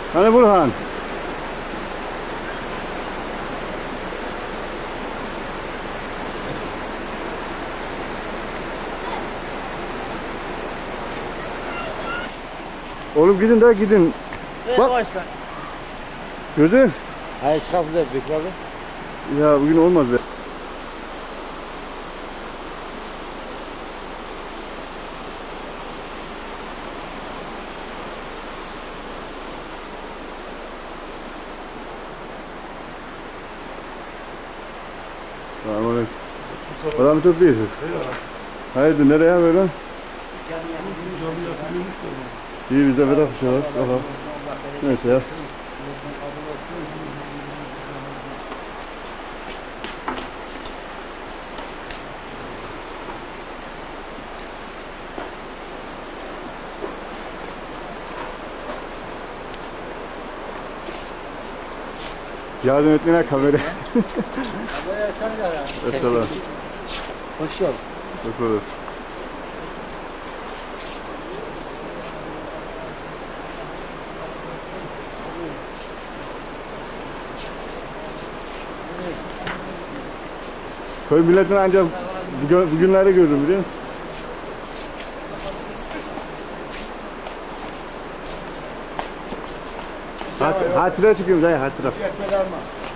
Hani Burhan? Oğlum gidin de gidin. Bak. Başkan. Gördün? Hayır çıkar bize Bekir abi. Ya bugün olmaz be. Selamünaleyküm. Adam topluyorsunuz. Hayırdır nereye böyle? İyi bize bırak bir şeyler. Bakalım. Neyse ya. Yardım etmene kamera. Kameraya sen de ara. Mesela. Hoş ol. Bakalım. Köy milletini ancak bugünleri gördüm biliyor musun? Hatıra çıkıyorum dayı hatıra.